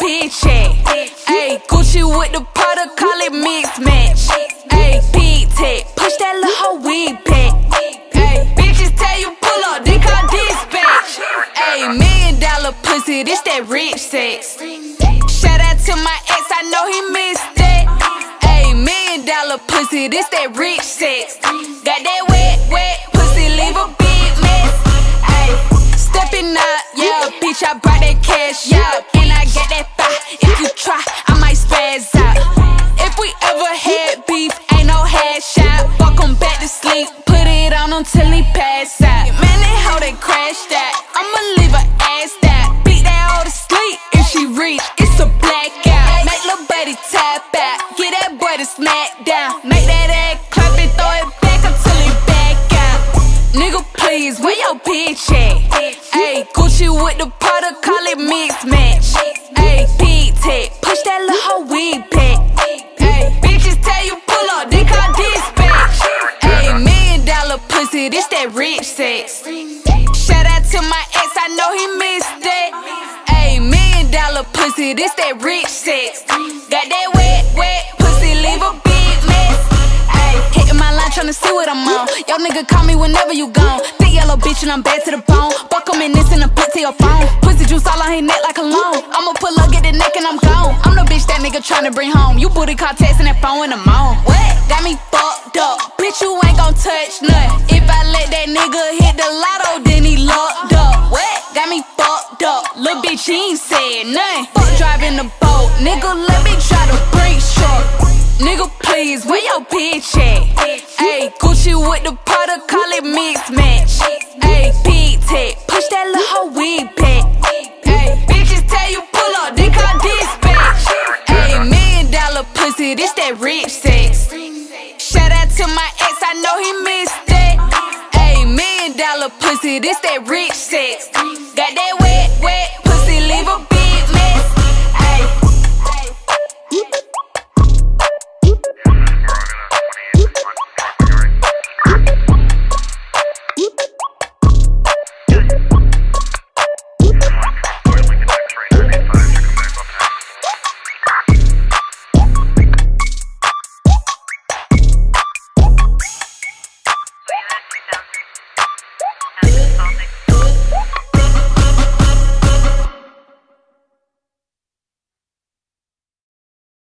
bitch at? Ayy, Gucci with the Prada, call it mix match. Ayy, big tech, push that little hoe wig back. Ayy, bitches tell you pull up, they call dispatch. Ayy, $1 million pussy, this that rich sex. Shout out to my ex, I know he missed that. Ayy, $1 million pussy, this that rich sex. Got that wet pussy, leave a big mess. Ayy, stepping up, yeah, bitch, I brought that cash out. And I got that fire, if you try, I might spaz out. If we ever had beef, ain't no hash out. Fuck him back to sleep, put it on him till he pass out. Man, they hoe, they crashed out, I'ma leave her ass out. Beat that hoe to sleep, if she reach, it's a blackout. Make lil' buddy tap out, get that boy to smack down. Make that ass clap and throw it back until he back out. Nigga, please, where your bitch at? Ayy, Gucci with the Prada, call it mix match. Ayy, big tech, push that little hoe wig back. Ayy, bitches tell you pull up, they call dispatch. Ayy, $1 million pussy, this that rich sex. Shout out to my ex, I know he missed that. Ayy, $1 million pussy, this that rich sex. Got that wet pussy, leave a big mess. Ayy, hitting my line tryna see what I'm on. Yo nigga call me whenever you gone. Thick yellow bitch and I'm bad to the bone. Fuck him in this and a put to your phone. Pussy juice all on his neck like a loan. I'ma pull up, get the neck and I'm gone. I'm the bitch that nigga tryna bring home. You booty call texting that phone in the moan. What? Got me fucked up. Bitch, you ain't gon' touch nothing. If I let that nigga hit the lotto, then he locked up. What? Got me fucked up. Lil' bitch, he ain't said nothing. Fuck driving the boat. Nigga, let me try to break short. Nigga, please, where your bitch at? Ayy, Gucci with the Prada, call it mix match. Ayy, big tech, push that little hoe wig back. Ayy, bitches tell you pull up, they call dispatch. Ayy, $1 million pussy, this that rich sex. Shout out to my ex, I know he missed that. Ayy, $1 million pussy, this that rich sex. Got that wet